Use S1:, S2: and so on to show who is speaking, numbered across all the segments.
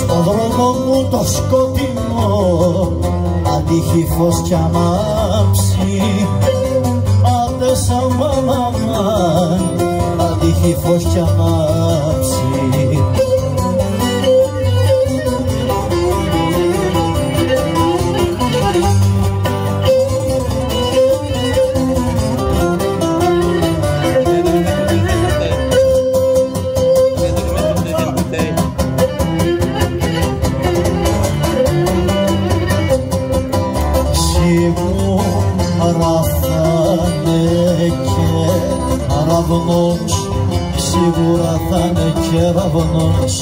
S1: στο δρόμο μου το σκοτεινό αντίχει φως κι αμάψει. Άντε σαν μαμάν αντίχει φως κι αμάψει. Σίγουρα θα είναι κεραυνός.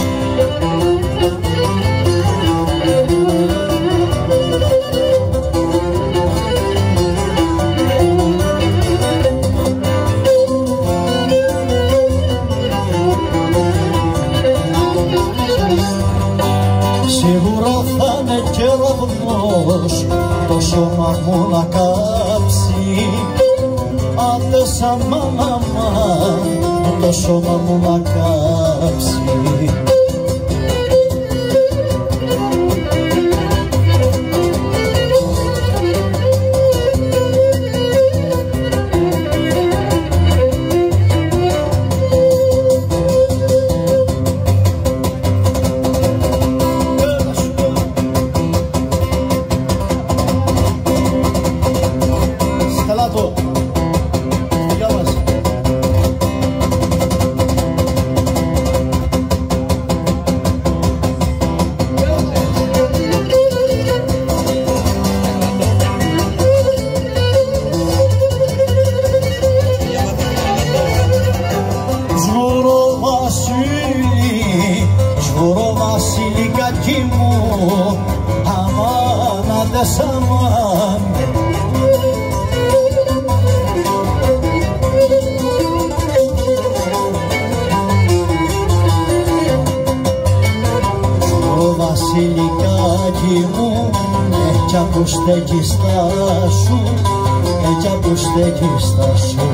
S1: Σίγουρα θα είναι κεραυνός, το σώμα μου να κάψει. Άντε σαν μαμά, το σώμα μου να κάψει. Βασιλικάκι μου, αμάν, αντες αμάν. Σγουρό βασιλικάκι μου, κι που στέκει στα σου, κι που στέκει στα σου.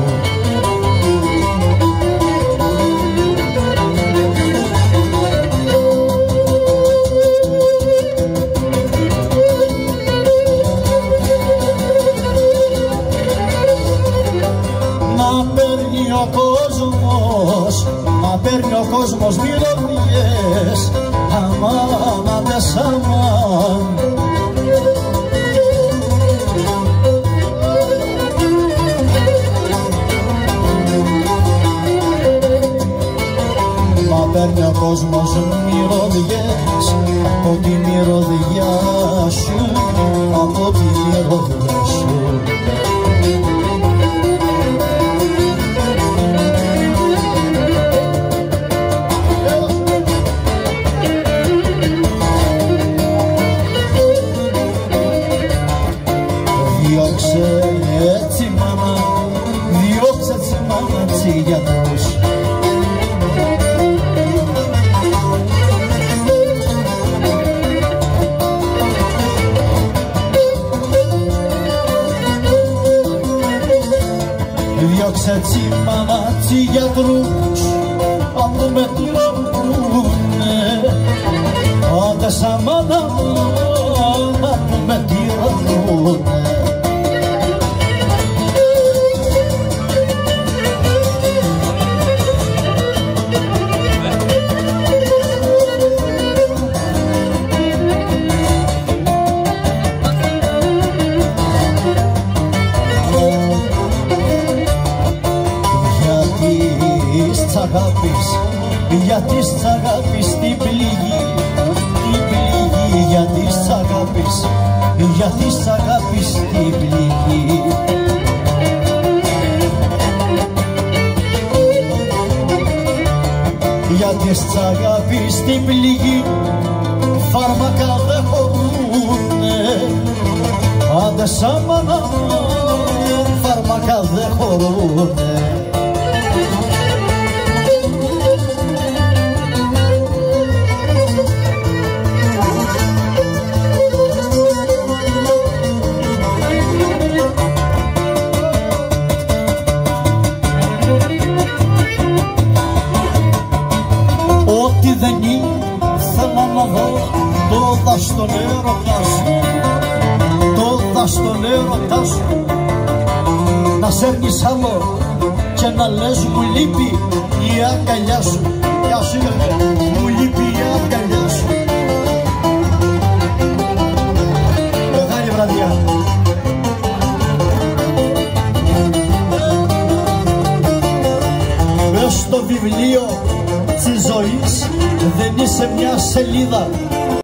S1: Μα παίρνει ο κόσμος μυρωδιές, αμάν, αντες αμάν. Μα παίρνει ο κόσμος μυρωδιές, από τη μυρωδιά σου, από τη μυρωδιά σου. Διώξε έτσι μάμα, διώξε έτσι μάμα τσιγιατρούς. Διώξε έτσι μάμα τσιγιατρούς, αφού με τυρωνούνε. Άντε σαν μάνα μου, αφού με τυρωνούνε. Γιατί σ' αγάπης την πληγή, γιατί σ' αγάπης, γιατί σ' αγάπης την πληγή. Γιατί σ' αγάπης την πληγή, φάρμακα δεν χωρούνε. Άντε σαν μάνα, φάρμακα δεν χωρούνε. Ό,τι δεν ήθελα να δω Τόδα στον έρωτα σου, τόδα στον έρωτα σου, να σέρνεις άλλο και να λες μου λείπει η αγκαλιά σου. Γεια σου μου λείπει η αγκαλιά σου. Μεγάλη βραδιά. Μες στο βιβλίο της ζωής δεν είσαι μια σελίδα.